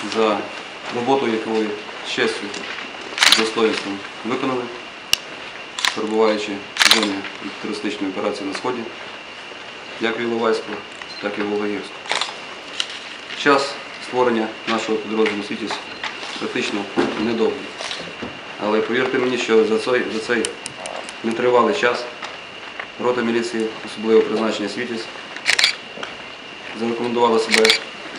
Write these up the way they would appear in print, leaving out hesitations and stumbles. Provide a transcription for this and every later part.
за роботу, яку ви з честю і достоинством виконали, перебуваючи в зоні терористичної операції на Сході, як в Іловайську, так і в Волгогірську. Час створення нашого підрозділу «Світязь» практично недовгий. Але повірте мені, що за цей нетривалий час рота міліції, особливо призначення «Світязь», зарекомендувала себе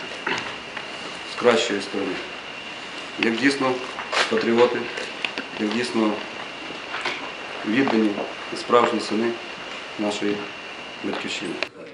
з кращої сторони. Як дійсно патріоти, як дійсно віддані і справжні сини нашої батьківщини.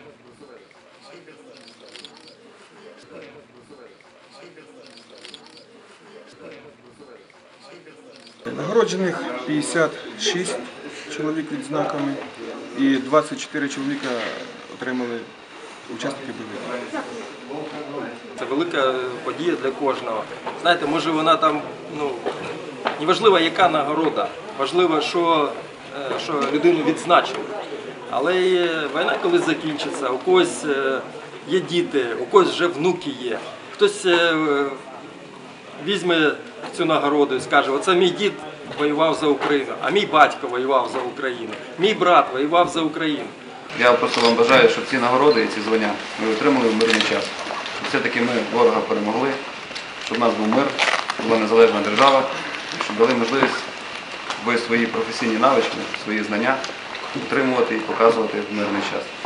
Нагороджених 56 чоловік відзнаками і 24 чоловіка отримали учасники бойових дій. Це велика подія для кожного. Знаєте, може вона там, неважливо яка нагорода, важливо, що людину відзначили. Але війна колись закінчиться, у когось є діти, у когось вже внуки є. Хтось візьме цю нагороду і скаже, оце мій дід воював за Україну, а мій батько воював за Україну, мій брат воював за Україну. Я просто вам бажаю, щоб ці нагороди і ці звання ми отримали в мирний час. Все-таки ми ворога перемогли, щоб у нас був мир, була незалежна держава, щоб дали можливість ви свої професійні навички, свої знання отримувати і показувати в мирний час.